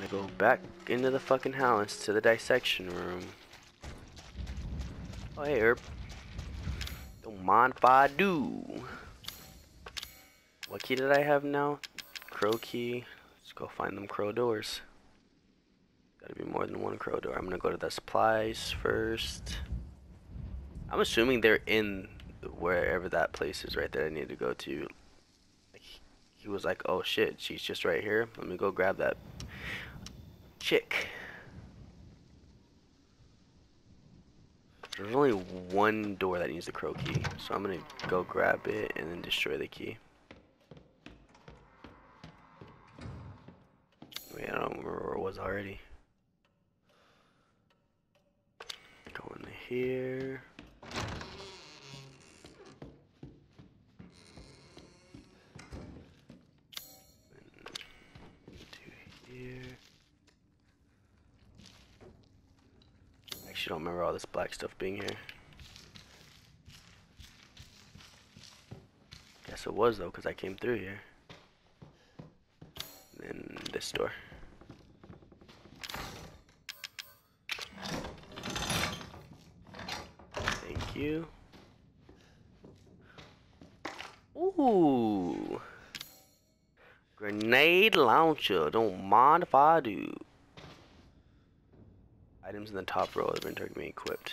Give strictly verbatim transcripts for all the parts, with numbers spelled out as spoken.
Gotta go back into the fucking house to the dissection room. Oh, hey, Herb. Don't mind if I do. What key did I have now? Crow key. Let's go find them crow doors. Gotta be more than one crow door. I'm gonna go to the supplies first. I'm assuming they're in wherever that place is right there I need to go to. He was like, oh shit, she's just right here. Let me go grab that chick. There's only one door that needs the crow key, so I'm gonna go grab it and then destroy the key. Wait, I don't remember where it was already. Go into here. Into here. Actually, don't remember all this black stuff being here. Guess it was though, because I came through here. And then this door. Thank you. Ooh. Grenade launcher. Don't mind if I do. Items in the top row of the inventory can be equipped.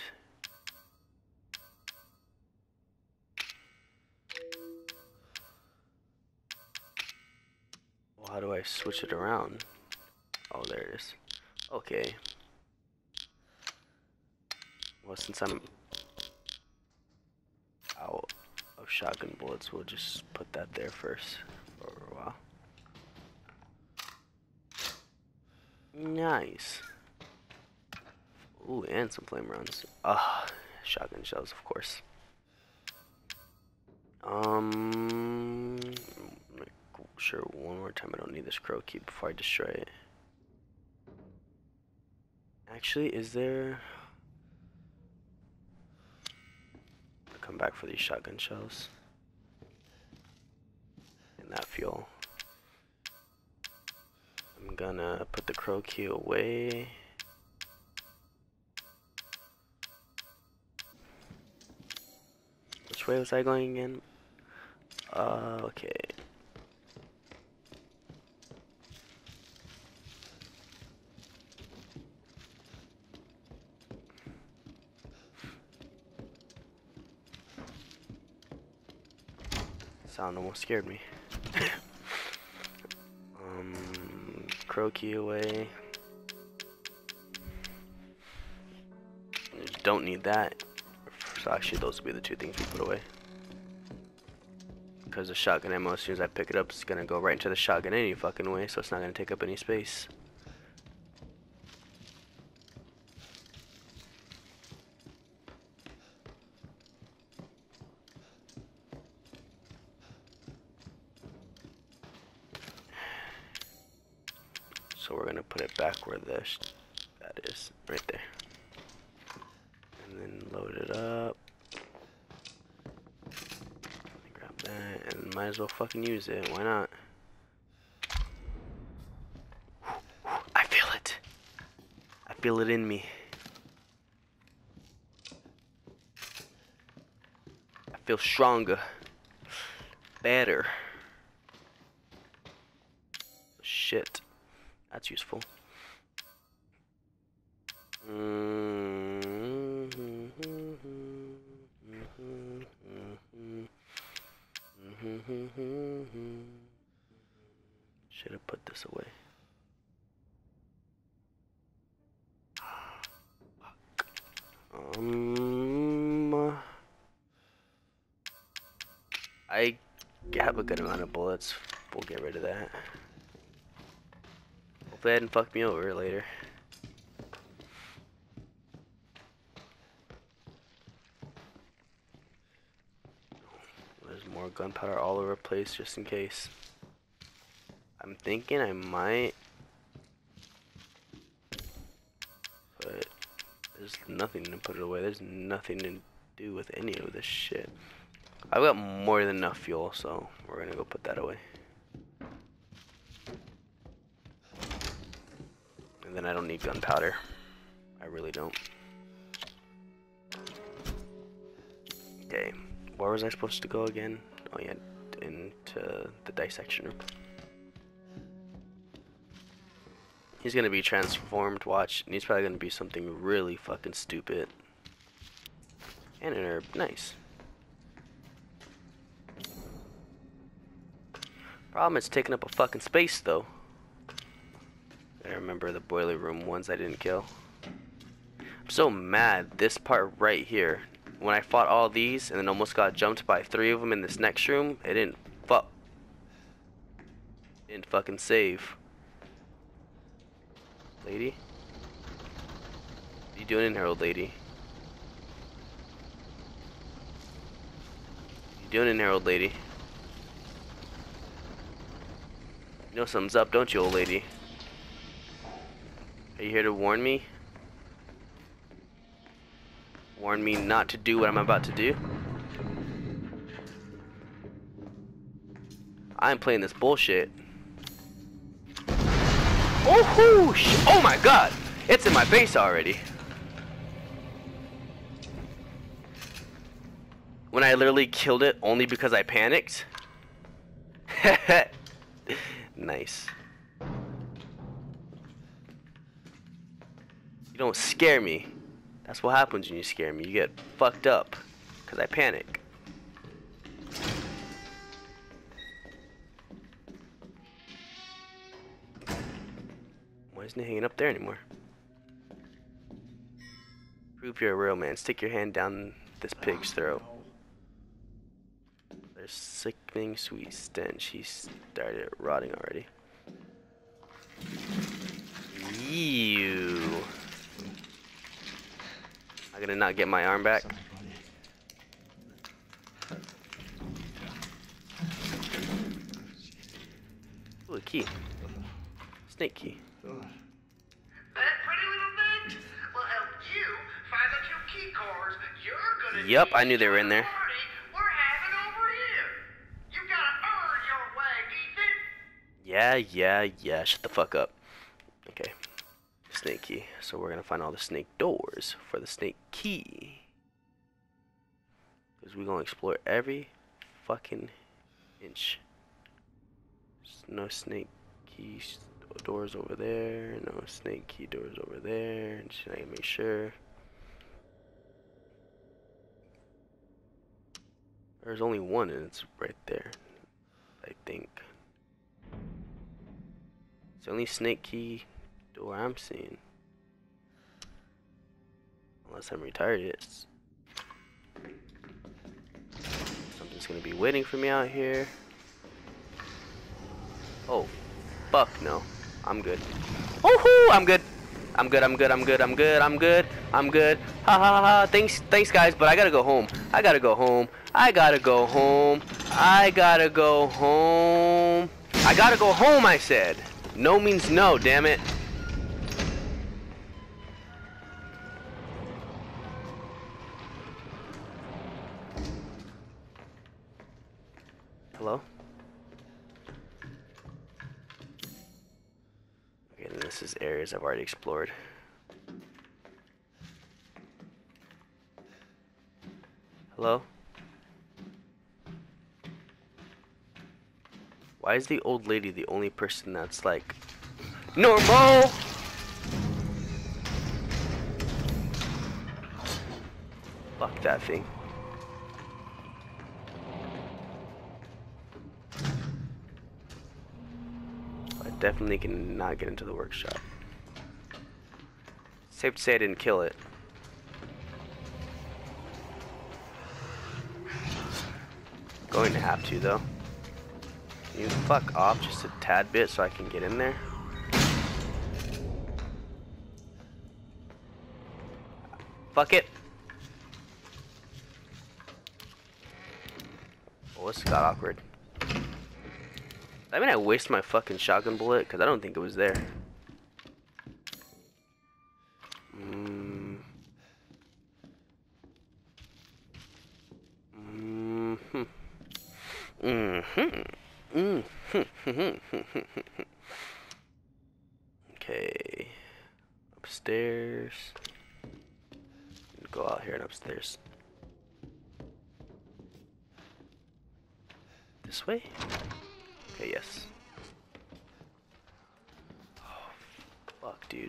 Well, how do I switch it around? Oh, there it is. Okay. Well, since I'm out of shotgun bullets, we'll just put that there first for a while. Nice. Ooh, and some flame rounds. Ah, shotgun shells, of course. Um, make sure one more time I don't need this crow key before I destroy it. Actually, is there? I'll come back for these shotgun shells and that fuel. I'm gonna put the crow key away. Which way was I going again? Uh, okay. Sound almost scared me. um, crow key away. Don't need that. So actually those will be the two things we put away. Because the shotgun ammo, as soon as I pick it up, it's gonna go right into the shotgun any fucking way, so it's not gonna take up any space. So we're gonna put it back where the sh that is, right there. And then load it up. Grab that, and might as well fucking use it. Why not? I feel it. I feel it in me. I feel stronger. Better. Shit. That's useful. Should have put this away. Um, I have a good amount of bullets. We'll get rid of that. Hopefully that didn't fuck me over later. There's more gunpowder all over the place just in case. I'm thinking I might, but there's nothing to put it away. There's nothing to do with any of this shit. I've got more than enough fuel, so we're gonna go put that away. And then I don't need gunpowder. I really don't. Okay, where was I supposed to go again? Oh yeah, into the dissection room. He's gonna be transformed, watch, and he's probably gonna be something really fucking stupid. And an herb, nice. Problem is taking up a fucking space though. I remember the boiler room ones I didn't kill. I'm so mad, this part right here. When I fought all these and then almost got jumped by three of them in this next room, it didn't fuck. Didn't fucking save. Lady? What are you doing in here, old lady? What are you doing in here, old lady? You know something's up, don't you, old lady? Are you here to warn me? Warn me not to do what I'm about to do? I'm playing this bullshit. Oh, sh oh my god! It's in my face already. When I literally killed it only because I panicked. Nice. You don't scare me. That's what happens when you scare me. You get fucked up because I panic. Why isn't it hanging up there anymore? Prove you're a real man. Stick your hand down this pig's throat. There's sickening sweet stench. He started rotting already. Ew. I'm gonna not get my arm back. Ooh, a key. Snake key. That pretty little thing will help you find the two key cards you're gonna Yup, need I knew they were in there. for the party we're having over here. You gotta earn your way, Ethan. Yeah, yeah, yeah. Shut the fuck up. Okay. Snake key. So we're gonna find all the snake doors for the snake key. Because we're gonna explore every fucking inch. There's no snake key doors over there. No snake key doors over there. And should I make sure? There's only one and it's right there. I think. It's the only snake key door I'm seeing. Unless I'm retired yet. Something's gonna be waiting for me out here. Oh, fuck no. I'm good. Woohoo! I'm good. I'm good, I'm good, I'm good, I'm good, I'm good, I'm good. Ha ha ha. Thanks, thanks guys, but I gotta go home. I gotta go home. I gotta go home. I gotta go home. I gotta go home, I said. No means no, damn it. Hello? Okay, then this is areas I've already explored. Hello? Why is the old lady the only person that's like normal? Fuck that thing. I definitely cannot get into the workshop. Safe to say I didn't kill it. Going to have to though. You fuck off just a tad bit so I can get in there. Fuck it. Oh, this got awkward. I mean, I waste my fucking shotgun bullet because I don't think it was there. Mm. Mm-hmm. Mm-hmm. Mm-hmm. Okay. Upstairs. Go out here and upstairs. This way? Okay, yes. Oh, fuck, dude.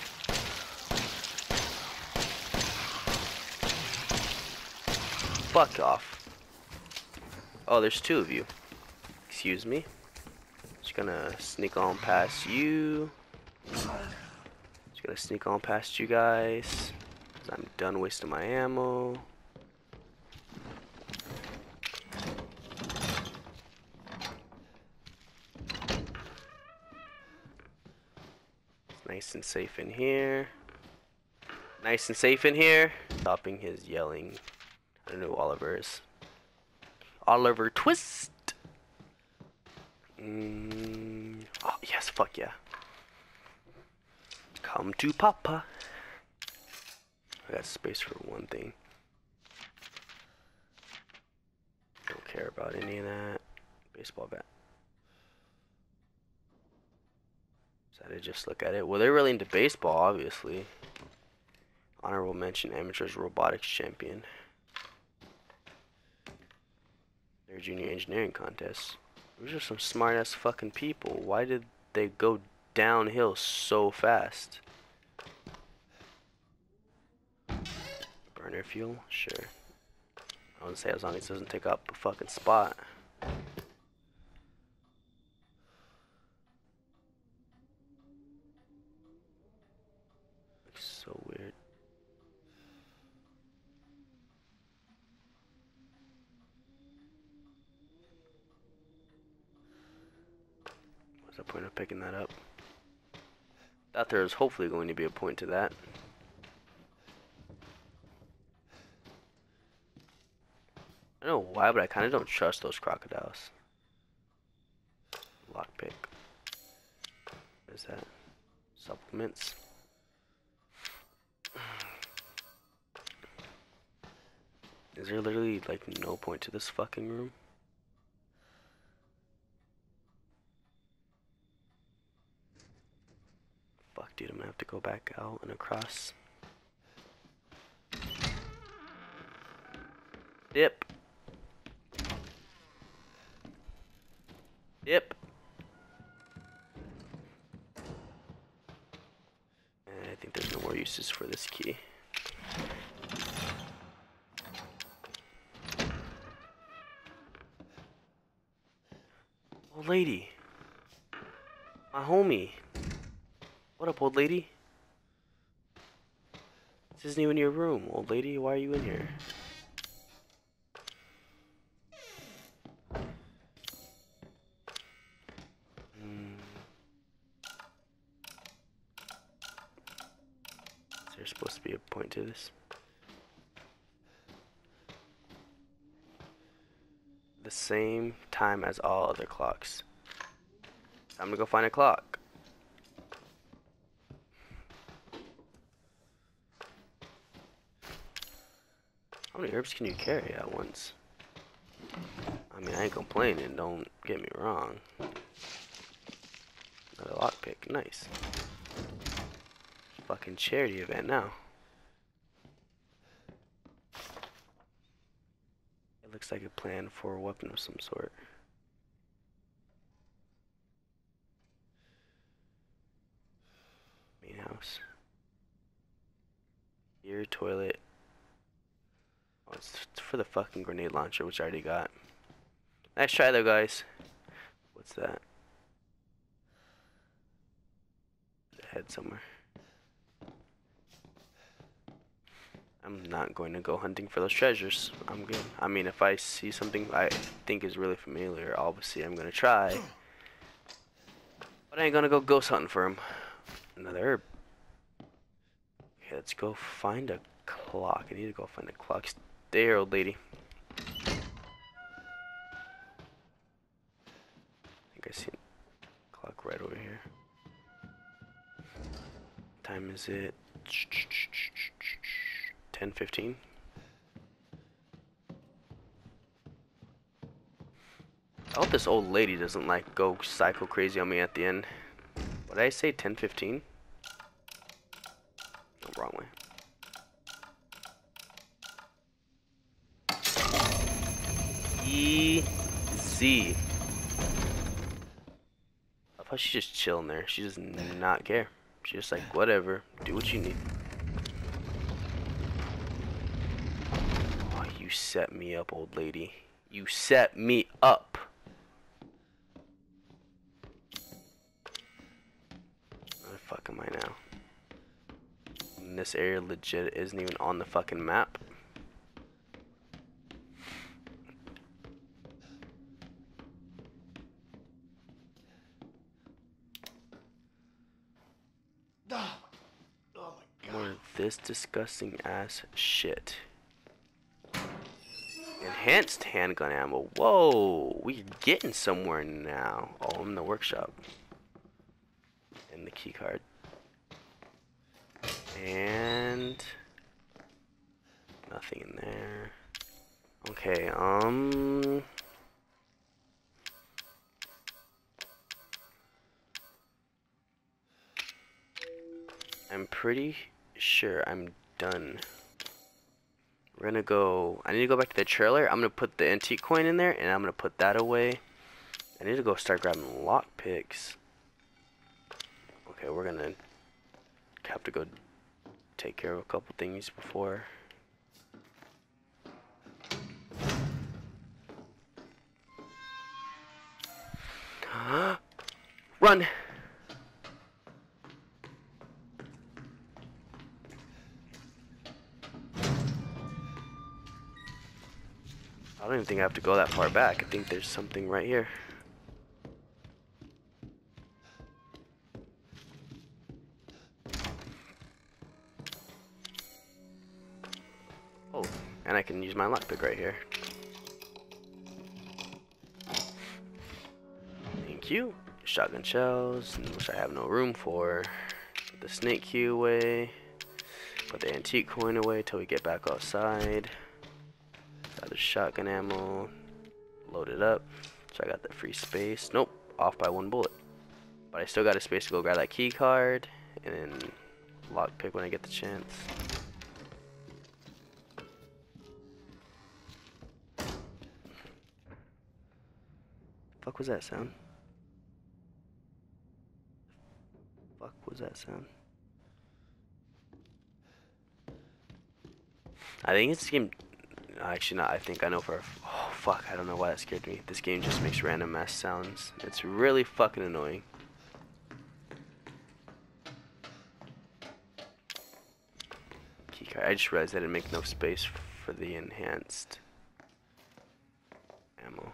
Fuck off. Oh, there's two of you. Excuse me. Just gonna sneak on past you. Just gonna sneak on past you guys. Cause I'm done wasting my ammo. It's nice and safe in here. Nice and safe in here. Stopping his yelling. I don't know who Oliver is. Oliver Twist! Mm. Oh, yes, fuck yeah. Come to Papa. I got space for one thing. Don't care about any of that. Baseball bat. Decided to just look at it. Well, they're really into baseball, obviously. Honorable mention, Amateurs Robotics Champion. Their junior engineering contest. Those are some smart ass fucking people. Why did they go downhill so fast? Burner fuel? Sure. I would say as long as it doesn't take up a fucking spot. Looks so weird. What's the point of picking that up? Thought there was hopefully going to be a point to that. I don't know why, but I kind of don't trust those crocodiles. Lockpick. What is that? Supplements. Is there literally like no point to this fucking room? Fuck, dude, I'm gonna have to go back out and across. Dip. Dip. And I think there's no more uses for this key. Old lady. My homie. What up, old lady? This isn't even your room, old lady. Why are you in here? Hmm. Is there supposed to be a point to this? The same time as all other clocks. Time to go find a clock. How many herbs can you carry at once? I mean, I ain't complaining, don't get me wrong. Another lockpick, nice. Fucking charity event now. It looks like a plan for a weapon of some sort. Main house. Here, toilet. Oh, it's for the fucking grenade launcher, which I already got. Nice try though, guys. What's that? There's a head somewhere. I'm not going to go hunting for those treasures. I'm good. I mean, if I see something I think is really familiar, obviously I'm going to try. But I ain't going to go ghost hunting for him. Another herb. Okay, let's go find a clock. I need to go find a clock. Stay here, old lady. I think I see a clock right over here. What time is it? ten fifteen. I hope this old lady doesn't like go psycho crazy on me at the end. What did I say? ten fifteen? wrong way. Easy. I thought she's just chilling there. She does not care. She's just like, whatever, do what you need. Oh, you set me up, old lady. You set me up. Where the fuck am I now? And this area legit isn't even on the fucking map. More of this disgusting ass shit. Enhanced handgun ammo. Whoa, we're getting somewhere now. Oh, I'm in the workshop. And the key card. And nothing in there. Okay, um I'm pretty sure I'm done. We're gonna go, I need to go back to the trailer. I'm gonna put the antique coin in there and I'm gonna put that away. I need to go start grabbing lock picks. Okay, we're gonna have to go take care of a couple things before. Run! I don't even think I have to go that far back. I think there's something right here. Oh, and I can use my lockpick right here. Thank you. Shotgun shells, which I have no room for. Put the snake key away. Put the antique coin away till we get back outside. Got the shotgun ammo. Load it up. So I got the free space. Nope, off by one bullet. But I still got a space to go grab that key card. And then lockpick when I get the chance. Fuck was that sound? Fuck was that sound? I think it's game. Actually, not. I think I know for. A, oh fuck! I don't know why that scared me. This game just makes random ass sounds. It's really fucking annoying. Keycard. I just realized I didn't make no space for the enhanced ammo.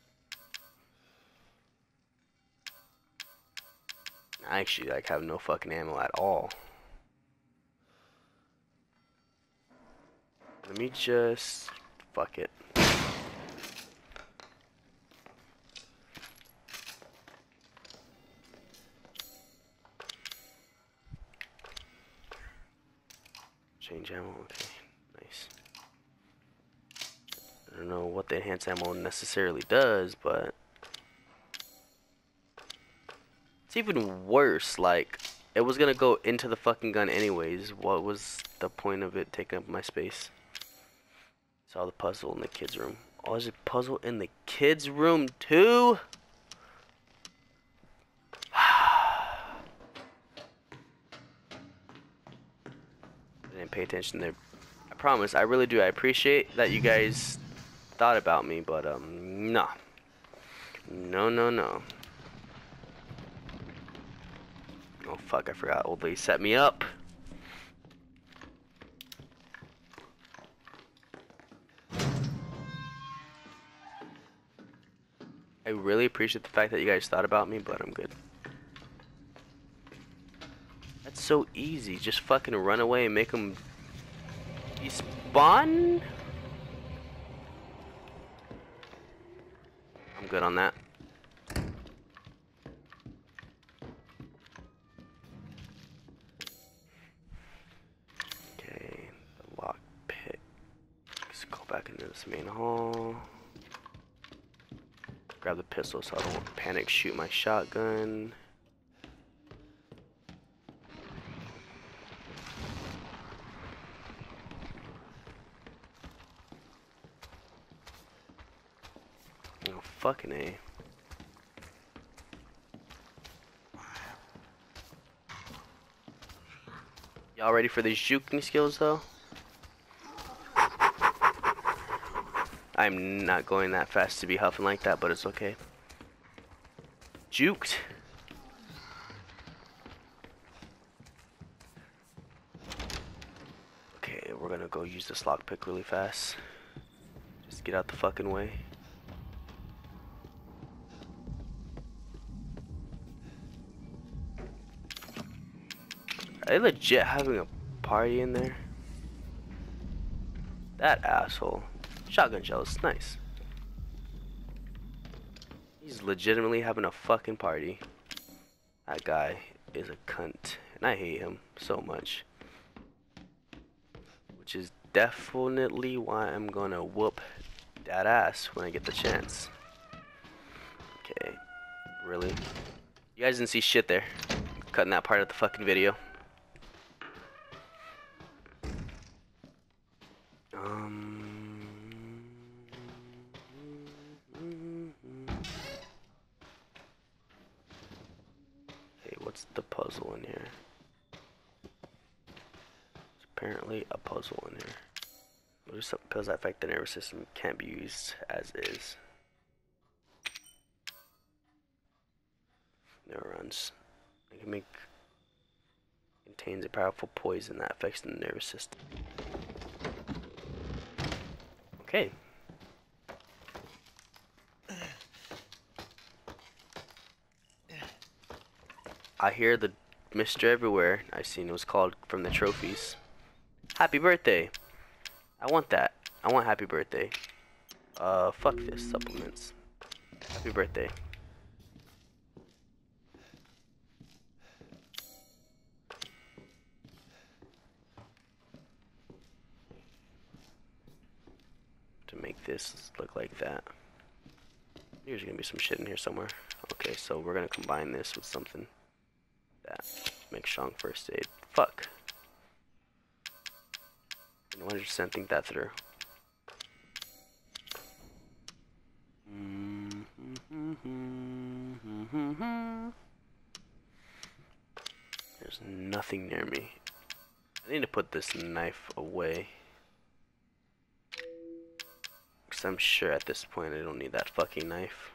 I actually like have no fucking ammo at all. Let me just fuck it. Change ammo, okay, nice. I don't know what the enhanced ammo necessarily does, but it's even worse. Like, it was gonna go into the fucking gun anyways. What was the point of it taking up my space? Saw the puzzle in the kids' room. Oh, there's a puzzle in the kids' room too? I didn't pay attention there. I promise, I really do. I appreciate that you guys thought about me, but um, no. No, no, no. Oh fuck, I forgot. Old lady set me up. I really appreciate the fact that you guys thought about me, but I'm good. That's so easy. Just fucking run away and make them despawn? I'm good on that. Okay, the lock pick. Let's go back into this main hall. Grab the pistol so I don't panic shoot my shotgun. Fucking A. Y'all ready for these juking skills though? I'm not going that fast to be huffing like that, but it's okay. Juked. Okay, we're gonna go use this lockpick really fast. Just get out the fucking way. Are they legit having a party in there? That asshole. Shotgun shells, nice. He's legitimately having a fucking party. That guy is a cunt. And I hate him so much. Which is definitely why I'm gonna whoop that ass when I get the chance. Okay. Really? You guys didn't see shit there. Cutting that part of the fucking video. Um... Okay, what's the puzzle in here? There's apparently a puzzle in here. What are some pills that affect the nervous system can't be used as is? Neurons. It can make contains a powerful poison that affects the nervous system. Okay. I hear the Mister Everywhere I've seen it was called from the trophies. Happy birthday! I want that. I want happy birthday. Uh, fuck this, supplements. Happy birthday. To make this look like that. There's gonna be some shit in here somewhere. Okay, so we're gonna combine this with something that makes strong first aid. Fuck. I one hundred percent think that through. There's nothing near me. I need to put this knife away. Because I'm sure at this point I don't need that fucking knife.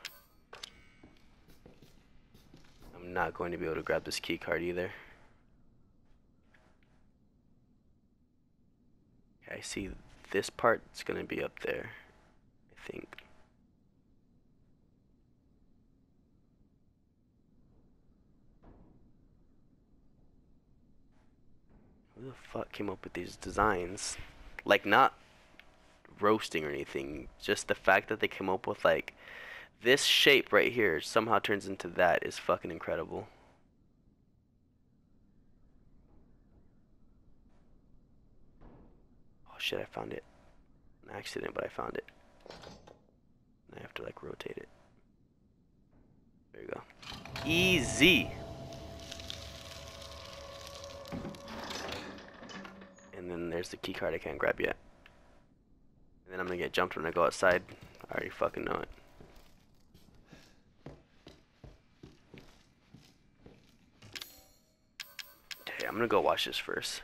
I'm not going to be able to grab this key card either. Okay, I see this part's going to be up there, I think. Who the fuck came up with these designs? Like, not roasting or anything, just the fact that they came up with like this shape right here somehow turns into that is fucking incredible. Oh shit, I found it. An accident, but I found it. I have to like rotate it. There you go. Easy. And then there's the key card I can't grab yet. And then I'm gonna get jumped when I go outside. I already fucking know it. Okay, I'm gonna go watch this first.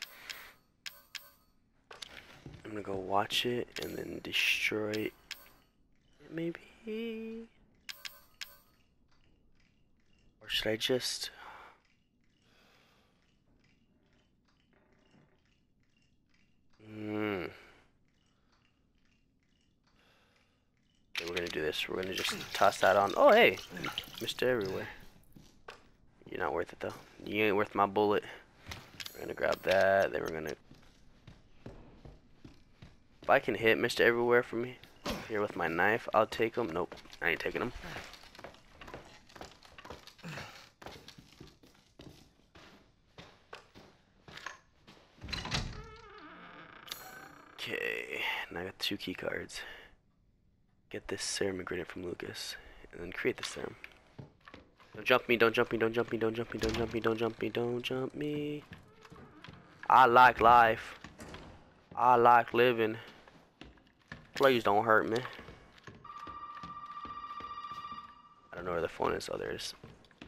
I'm gonna go watch it and then destroy it, maybe? Or should I just... Hmm. Okay, we're gonna do this. We're gonna just toss that on. Oh, hey! Mister Everywhere. You're not worth it, though. You ain't worth my bullet. We're gonna grab that. Then we're gonna... If I can hit Mister Everywhere for me here with my knife, I'll take him. Nope, I ain't taking him. Okay, now I got two key cards. Get this serum ingredient from Lucas, and then create the serum. Don't jump me, don't jump me, don't jump me, don't jump me, don't jump me, don't jump me, don't jump me. I like life. I like living. Please don't hurt me. I don't know where the phone is. Oh, there it is.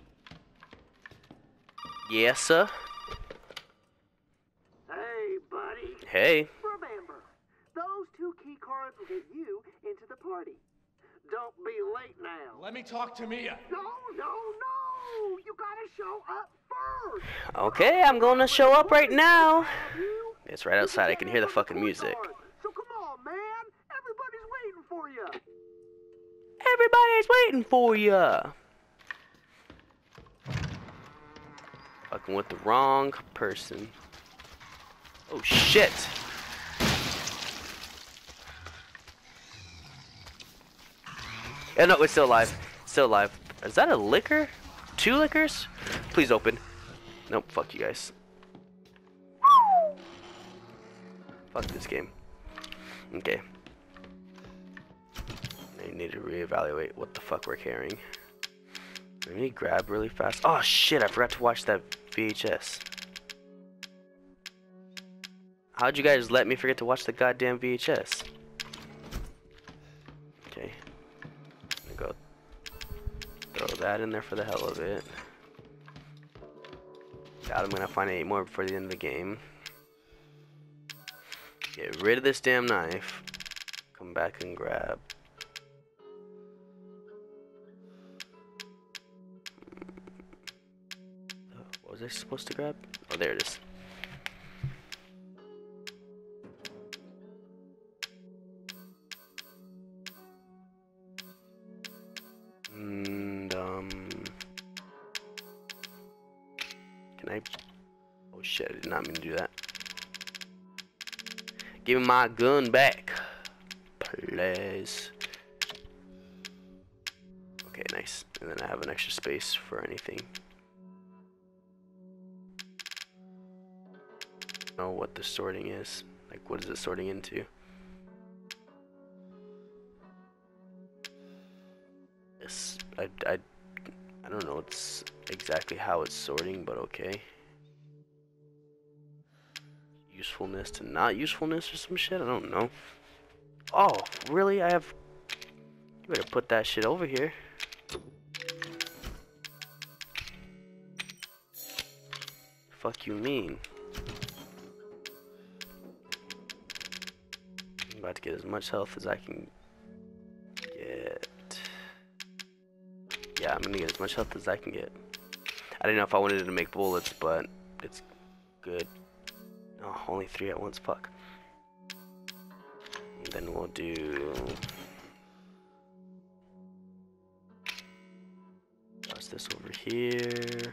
Yes, sir. Hey, buddy. Hey. Remember, those two key cards will get you into the party. Don't be late now. Let me talk to Mia. No, no, no! You gotta show up first! Okay, I'm gonna show up right now. It's right outside. I can hear the fucking music. So come on, man! Everybody's waiting for you! Everybody's waiting for ya. Fucking with the wrong person. Oh shit. Yeah, no, it's still alive. Still alive. Is that a liquor? Two liquors? Please open. Nope, fuck you guys. Fuck this game. Okay. I need to reevaluate what the fuck we're carrying. Let me grab really fast. Oh shit, I forgot to watch that V H S. How'd you guys let me forget to watch the goddamn V H S? Okay. I'm gonna go throw that in there for the hell of it. God, I'm gonna find eight more before the end of the game. Get rid of this damn knife. Come back and grab. What was I supposed to grab? Oh, there it is. And, um... Can I... Oh shit, I did not mean to do that. Give me my gun back, please. Okay, nice. And then I have an extra space for anything. I don't know what the sorting is. Like, what is it sorting into? This, I, I, I don't know it's exactly how it's sorting, but okay. Usefulness to not usefulness or some shit? I don't know. Oh, really? I have... You better put that shit over here. Fuck you mean? I'm about to get as much health as I can get. Yeah, I'm gonna get as much health as I can get. I didn't know if I wanted to make bullets, but it's good. Oh, only three at once, fuck. And then we'll do... Toss this over here.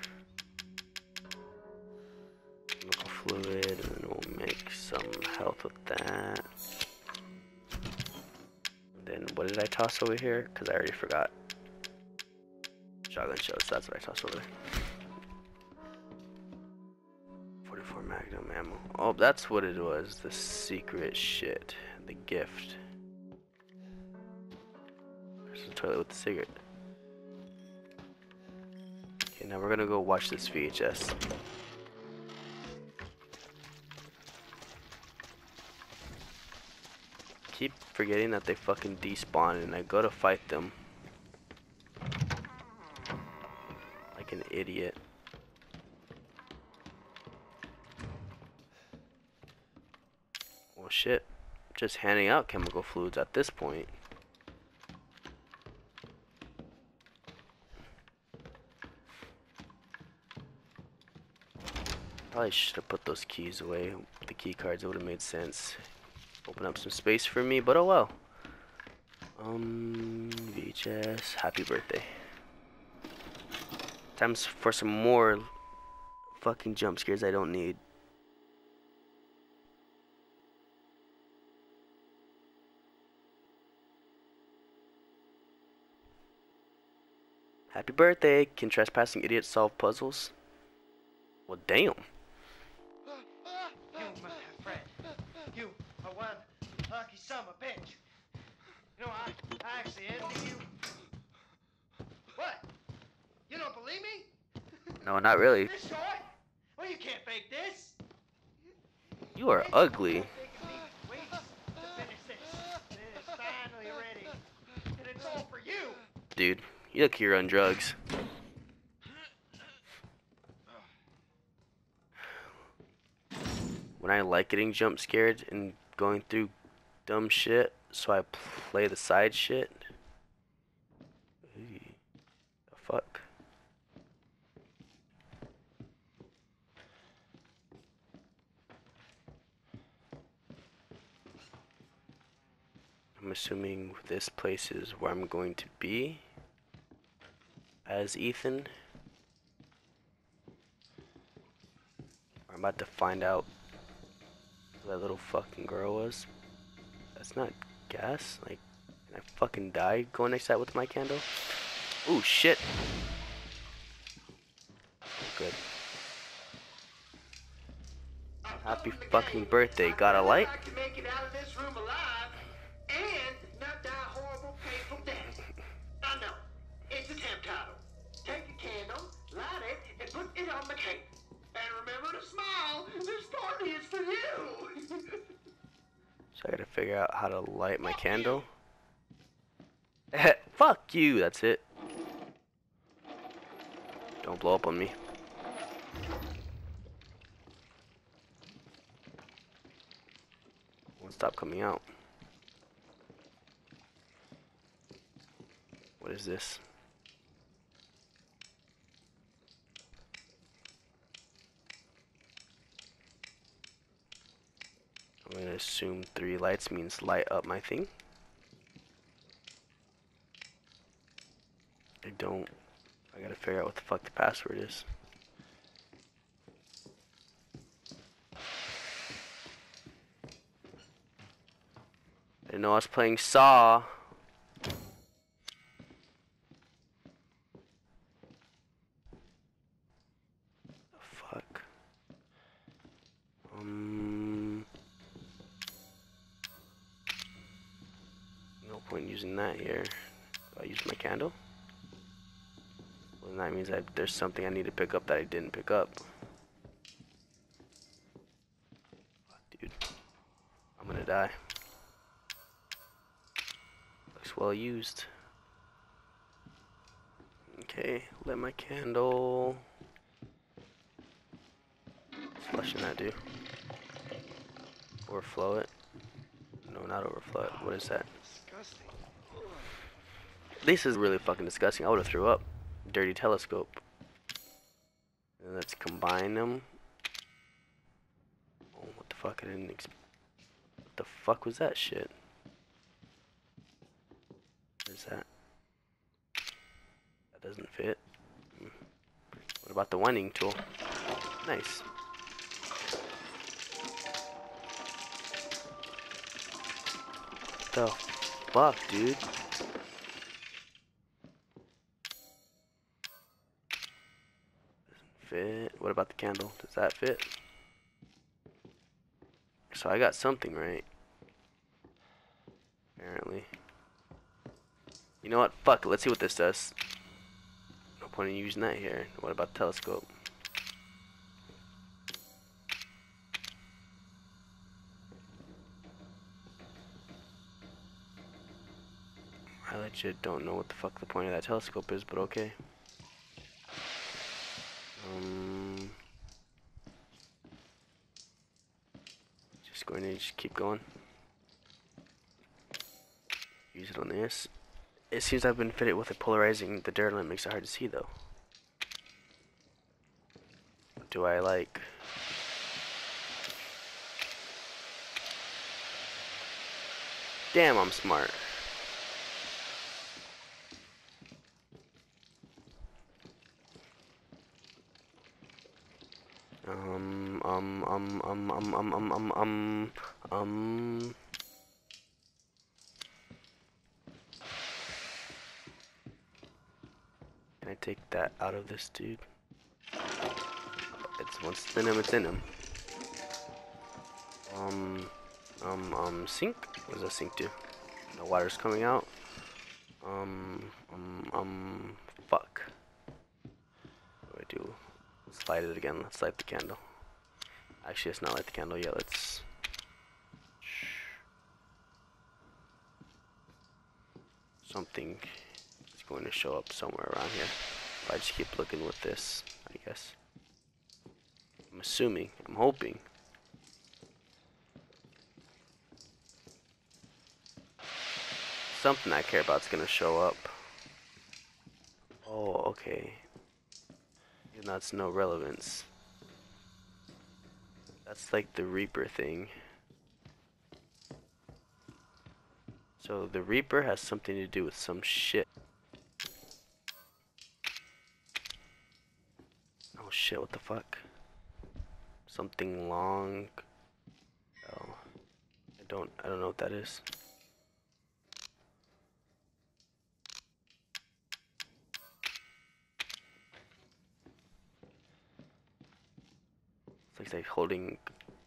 Chemical fluid, and then we'll make some health with that. And then what did I toss over here? Because I already forgot. Shotgun shells, that's what I tossed over there. forty-four Magnum ammo. Oh, that's what it was. The secret shit. The gift. There's the toilet with the cigarette. Okay, now we're gonna go watch this V H S. Keep forgetting that they fucking despawn and I go to fight them. Like an idiot. Well, shit. Just handing out chemical fluids at this point. Probably should have put those keys away. The key cards, it would have made sense. Open up some space for me, but oh well. Um, V H S. Happy birthday. Time for some more fucking jump scares I don't need. Happy birthday. Can trespassing idiots solve puzzles? Well, damn. You, my friend, you are one lucky son of a bitch. You know, I, I actually envy you. What? You don't believe me? No, not really. This short? Well, you can't fake this. You are ugly. It's taken me weeks to finish this. It is finally ready. And it's all for you. Dude, You look you're on drugs. When I like getting jump scared and going through dumb shit, so I play the side shit. Eee, the fuck? I'm assuming this place is where I'm going to be as Ethan. I'm about to find out who that little fucking girl was. That's not gas. Like, can I fucking die going next to that with my candle? Ooh, shit. Good. Happy fucking birthday. Got a light? I know. It's a temp title. Take a candle, light it, and put it on the cake. And remember to smile. This party is for you. So I gotta figure out how to light my candle. Fuck you, that's it. Don't blow up on me. Won't stop coming out. What is this? I'm gonna assume three lights means light up my thing. I don't. I gotta figure out what the fuck the password is. I didn't know I was playing Saw. The fuck. Um. No point using that here. Do I use my candle? Well, then that means that there's something I need to pick up that I didn't pick up. Dude, I'm gonna die. Looks well used. Okay, lit my candle. What's flushing that do? Overflow it? No, not overflow it. What is that? Disgusting. This is really fucking disgusting. I would have threw up. Dirty telescope. And let's combine them. Oh, what the fuck? I didn't ex- What the fuck was that shit? What is that? That doesn't fit. Hmm. What about the winding tool? Nice. What the fuck, dude? Fit. What about the candle? Does that fit? So I got something right. Apparently. You know what? Fuck it. Let's see what this does. No point in using that here. What about the telescope? I legit don't know what the fuck the point of that telescope is, but okay. Um, just going to just keep going. Use it on this. It seems I've been fitted with a polarizing. The Duralint makes it hard to see though. Do I like? Damn, I'm smart. Um, um, um, um, um, um, um, um, um, um. Can I take that out of this dude? It's once it's in him, it's in him. Um, um, um, sink? What does that sink do? No water's coming out. Um, um, um, fuck. What do I do? Let's light it again. Let's light the candle. Actually, let's not light the candle yet. Let's. Something is going to show up somewhere around here. If I just keep looking with this, I guess. I'm assuming. I'm hoping. Something I care about is gonna show up. Oh, okay. Even that's no relevance. That's like the Reaper thing. So the Reaper has something to do with some shit. Oh shit, what the fuck? Something long. Oh. I don't I don't know what that is. Looks like holding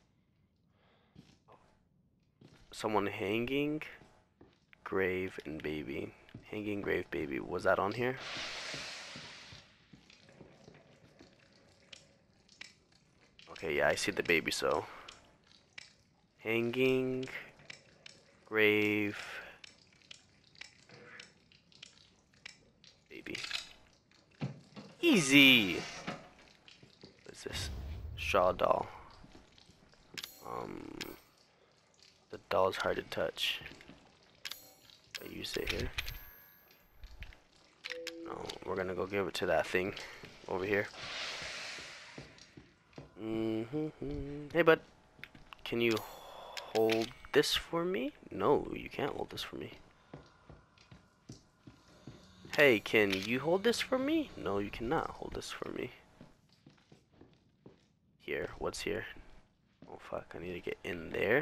someone hanging, grave, and baby. Hanging, grave, baby. Was that on here? Okay, yeah, I see the baby, so. Hanging, grave, baby. Easy! What is this? Shaw doll. Um, the doll's hard to touch. I use it here. No, we're gonna go give it to that thing over here. Mm-hmm. Hey, bud, can you hold this for me? No, you can't hold this for me. Hey, can you hold this for me? No, you cannot hold this for me. Here, what's here? Oh fuck, I need to get in there.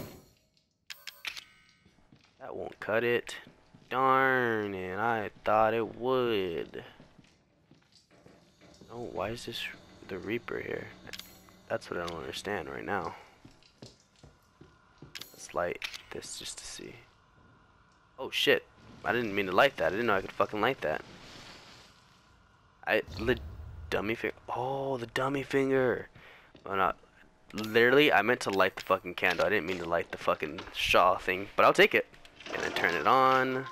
That won't cut it. Darn it, I thought it would. Oh, why is this the Reaper here? That's what I don't understand right now. Let's light this just to see. Oh shit, I didn't mean to light that. I didn't know I could fucking light that. I, the dummy finger. Oh, the dummy finger. Oh, not literally, I meant to light the fucking candle. I didn't mean to light the fucking Shaw thing, but I'll take it. And then turn it on.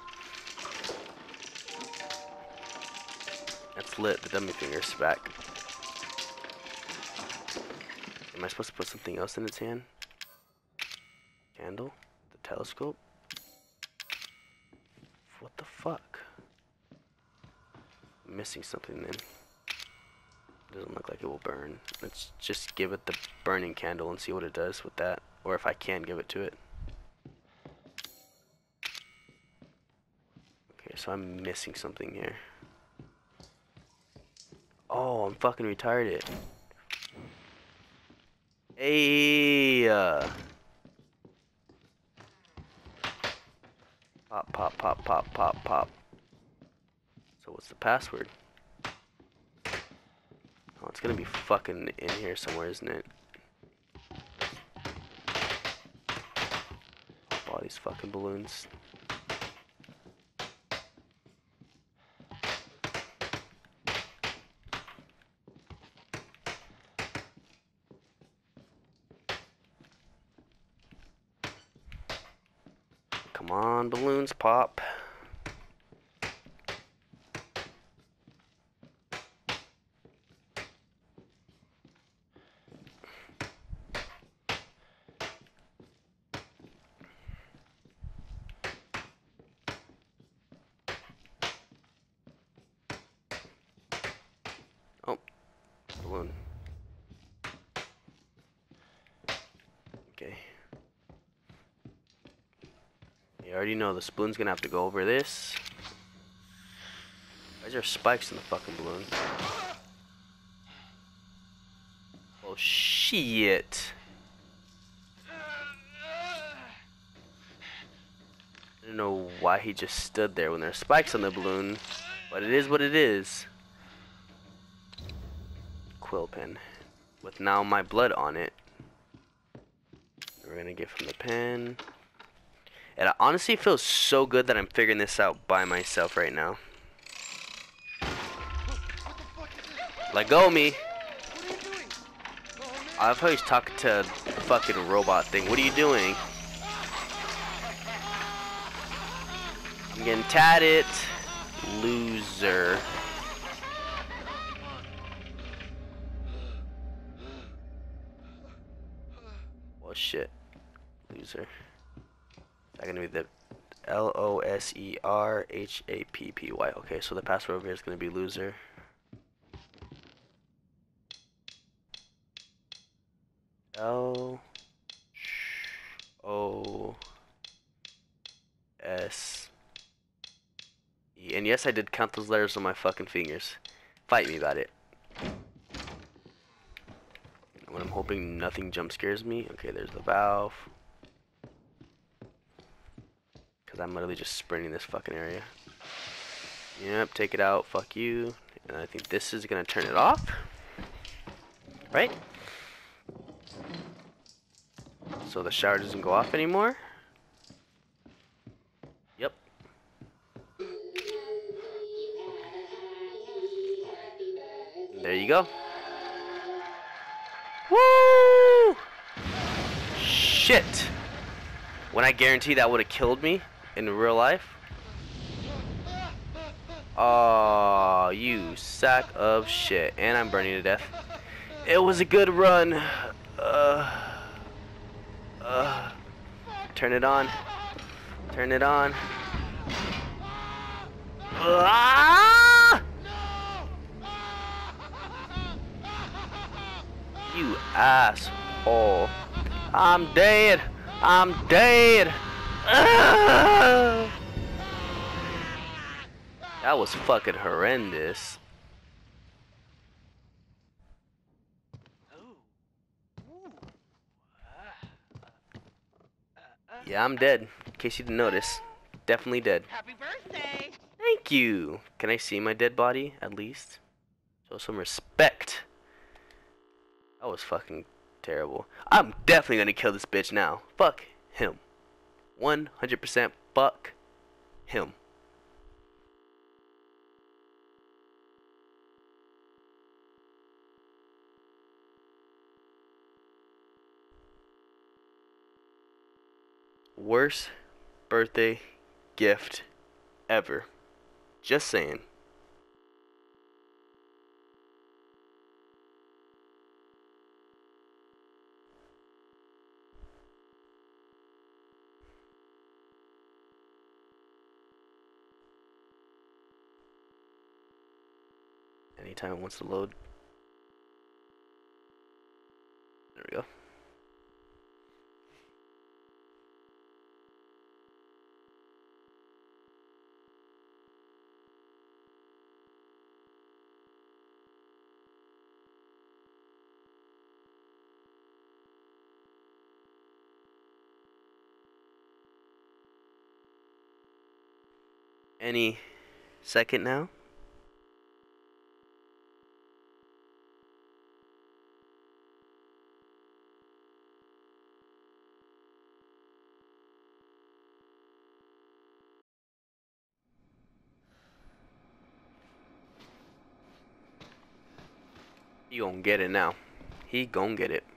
That's lit. The dummy finger's back. Am I supposed to put something else in its hand? Candle? The telescope? What the fuck? I'm missing something then. Doesn't look like it will burn. Let's just give it the burning candle and see what it does with that. Or if I can give it to it. Okay, so I'm missing something here. Oh, I'm fucking retarded. Hey! Uh, pop, pop, pop, pop, pop, pop. So what's the password? Oh, it's gonna be fucking in here somewhere, isn't it? All these fucking balloons. Come on, balloons, pop. Oh, balloon. Okay. You already know the spoon's gonna have to go over this. Why is there spikes in the fucking balloon? Oh shit. I don't know why he just stood there when there's spikes on the balloon, but it is what it is. Quill pen with now my blood on it. We're gonna get from the pen. It honestly feels so good that I'm figuring this out by myself right now. Let go of me. I love how he's talking to the fucking robot thing. What are you doing? I'm getting tatted. Loser. Well, shit. Loser. Is that gonna be the L O S E R H A P P Y? Okay, so the password over here is gonna be loser. L O S E. And yes, I did count those letters on my fucking fingers. Fight me about it. When I'm hoping nothing jump scares me. Okay, there's the valve. Because I'm literally just sprinting this fucking area. Yep, take it out. Fuck you. And I think this is going to turn it off. Right? So the shower doesn't go off anymore. Yep. There you go. Woo! Shit! When I guarantee that would have killed me in real life. Oh, you sack of shit. And I'm burning to death. It was a good run. Uh, uh, turn it on. Turn it on. Ah! You asshole. I'm dead. I'm dead. Ah! That was fucking horrendous. Yeah, I'm dead. In case you didn't notice. Definitely dead. Happy birthday! Thank you. Can I see my dead body, at least? Show some respect. That was fucking terrible. I'm definitely gonna kill this bitch now. Fuck him. one hundred percent fuck him. Worst birthday gift ever. Just saying. Anytime it wants to load. There we go. Any second now. He gon' get it now. He gon' get it.